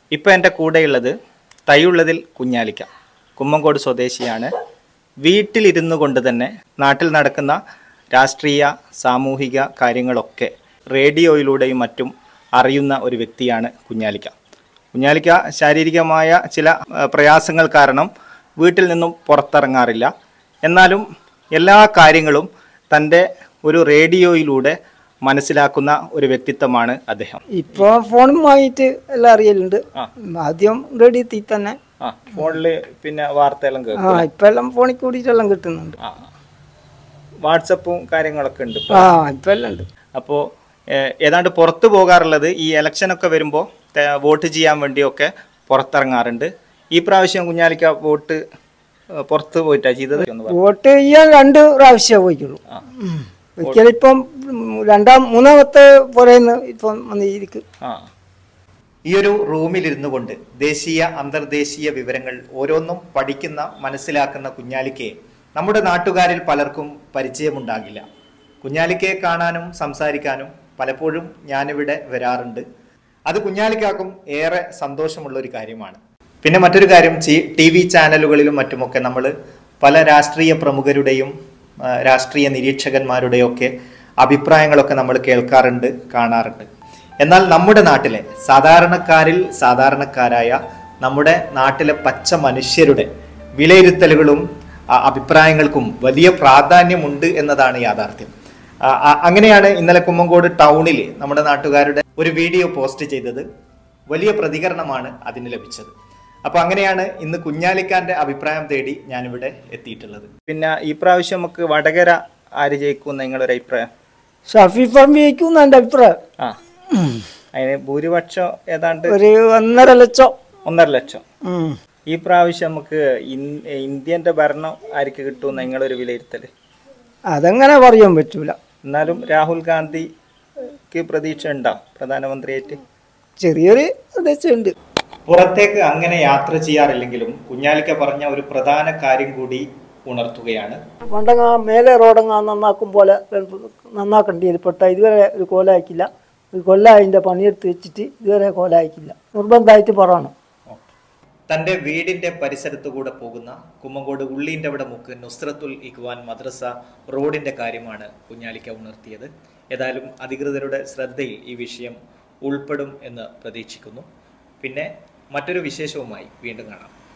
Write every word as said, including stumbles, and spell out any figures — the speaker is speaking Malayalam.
ഇപ്പോൾ എൻ്റെ കൂടെയുള്ളത് തൈയുള്ളതിൽ കുഞ്ഞാലിക്ക, കുമ്മങ്കോട് സ്വദേശിയാണ്. വീട്ടിലിരുന്നു കൊണ്ട് തന്നെ നാട്ടിൽ നടക്കുന്ന രാഷ്ട്രീയ സാമൂഹിക കാര്യങ്ങളൊക്കെ റേഡിയോയിലൂടെയും മറ്റും അറിയുന്ന ഒരു വ്യക്തിയാണ് കുഞ്ഞാലിക്ക. കുഞ്ഞാലിക്ക ശാരീരികമായ ചില പ്രയാസങ്ങൾ കാരണം വീട്ടിൽ നിന്നും പുറത്തിറങ്ങാറില്ല. എന്നാലും എല്ലാ കാര്യങ്ങളും തൻ്റെ ഒരു റേഡിയോയിലൂടെ മനസ്സിലാക്കുന്ന ഒരു വ്യക്തിത്വമാണ് അദ്ദേഹം. ഇപ്പോൾ ഫോണുമായിട്ട് എല്ലാം അറിയലുണ്ട്. ആദ്യം റേഡിയോത്തിൽ തന്നെ ഫോണില് പിന്നെ വാർത്തയെല്ലാം കേൾക്കും. ആ ഇപ്പൊ എല്ലാം ഫോണിൽ കൂടിയിട്ടെല്ലാം കിട്ടുന്നുണ്ട്. വാട്സപ്പും കാര്യങ്ങളൊക്കെ ഉണ്ട്. ആ ഇപ്പൊ എല്ലാം ഉണ്ട്. അപ്പോൾ ഏതാണ്ട് പുറത്തു പോകാറുള്ളത് ഈ ഇലക്ഷനൊക്കെ വരുമ്പോൾ വോട്ട് ചെയ്യാൻ വേണ്ടിയൊക്കെ പുറത്തിറങ്ങാറുണ്ട്. ഈ പ്രാവശ്യം കുഞ്ഞാലിക്ക വോട്ട് പുറത്ത് പോയിട്ടാ ചെയ്തത്? വോട്ട് ചെയ്യാൻ രണ്ട് പ്രാവശ്യം പോയിക്കുള്ളൂ. ഒരിക്കലും ഇപ്പം രണ്ടാം മൂന്നാമത്തെ പോലെന്ന് ഇപ്പം വന്നിരിക്കും. ആ ഈ ഒരു റൂമിലിരുന്നു കൊണ്ട് ദേശീയ അന്തർദേശീയ വിവരങ്ങൾ ഓരോന്നും പഠിക്കുന്ന മനസ്സിലാക്കുന്ന കുഞ്ഞാലിക്കയെ നമ്മുടെ നാട്ടുകാരിൽ പലർക്കും പരിചയമുണ്ടാകില്ല. കുഞ്ഞാലിക്കയെ കാണാനും സംസാരിക്കാനും പലപ്പോഴും ഞാനിവിടെ വരാറുണ്ട്. അത് കുഞ്ഞാലിക്കാക്കും ഏറെ സന്തോഷമുള്ള ഒരു കാര്യമാണ്. പിന്നെ മറ്റൊരു കാര്യം, ടി വി ചാനലുകളിലും മറ്റുമൊക്കെ നമ്മൾ പല രാഷ്ട്രീയ പ്രമുഖരുടെയും രാഷ്ട്രീയ നിരീക്ഷകന്മാരുടെയൊക്കെ അഭിപ്രായങ്ങളൊക്കെ നമ്മൾ കേൾക്കാറുണ്ട്, കാണാറുണ്ട്. എന്നാൽ നമ്മുടെ നാട്ടിലെ സാധാരണക്കാരിൽ സാധാരണക്കാരായ നമ്മുടെ നാട്ടിലെ പച്ച മനുഷ്യരുടെ വിലയിരുത്തലുകളും അഭിപ്രായങ്ങൾക്കും വലിയ പ്രാധാന്യമുണ്ട് എന്നതാണ് യാഥാർത്ഥ്യം. അങ്ങനെയാണ് ഇന്നലെ കുമ്മങ്കോട് ടൗണിൽ നമ്മുടെ നാട്ടുകാരുടെ ഒരു വീഡിയോ പോസ്റ്റ് ചെയ്തത്. വലിയ പ്രതികരണമാണ് അതിന് ലഭിച്ചത്. അപ്പൊ അങ്ങനെയാണ് ഇന്ന് കുഞ്ഞാലിക്കാന്റെ അഭിപ്രായം തേടി ഞാനിവിടെ എത്തിയിട്ടുള്ളത്. പിന്നെ ഈ പ്രാവശ്യം നമുക്ക് വടകര ആര് ജയിക്കും നിങ്ങളൊരു അഭിപ്രായം? ഷഫി പറമ്പ് ജയിക്കും എന്റെ അഭിപ്രായം. ആ അതിന് ഭൂരിപക്ഷം ഏതാണ്ട് ഒരു ഒന്നര ലക്ഷം ഒന്നര ലക്ഷം. ഈ പ്രാവശ്യം നമുക്ക് ഇന്ത്യന്റെ ഭരണം ആർക്ക് കിട്ടും നിങ്ങളൊരു വിലയിരുത്തല്? അതെങ്ങനെ പറയാൻ പറ്റൂല. എന്നാലും രാഹുൽ ഗാന്ധിക്ക് പ്രതീക്ഷ ഉണ്ടോ പ്രധാനമന്ത്രിയായിട്ട്? ചെറിയൊരു പ്രതീക്ഷയുണ്ട്. പുറത്തേക്ക് അങ്ങനെ യാത്ര ചെയ്യാറില്ലെങ്കിലും കുഞ്ഞാലിക്ക പറഞ്ഞ ഒരു പ്രധാന കാര്യം കൂടി ഉണർത്തുകയാണ്. പണ്ടങ്ങ മേലെ റോഡങ്ങ നന്നാക്കും പോലെ നന്നാക്കേണ്ടി പെട്ട ഇതുവരെ ഒരു കോലായിക്കില്ല. ഒരു കൊല്ലം അതിൻ്റെ പണിയെടുത്ത് വെച്ചിട്ട് ഇതുവരെ കോലായിക്കില്ല. നിർബന്ധമായിട്ട് പറയണം. തന്റെ വീടിന്റെ പരിസരത്തു കൂടെ പോകുന്ന കുമ്മങ്കോട് ഉള്ളീൻ്റെ അവിടെ മുക്ക് നുസ്രത്തുൽ ഇഖ്വാൻ മദ്രസ റോഡിന്റെ കാര്യമാണ് കുഞ്ഞാലിക്ക ഉണർത്തിയത്. ഏതായാലും അധികൃതരുടെ ശ്രദ്ധയിൽ ഈ വിഷയം ഉൾപ്പെടും എന്ന് പ്രതീക്ഷിക്കുന്നു. പിന്നെ മറ്റൊരു വിശേഷവുമായി വീണ്ടും കാണാം.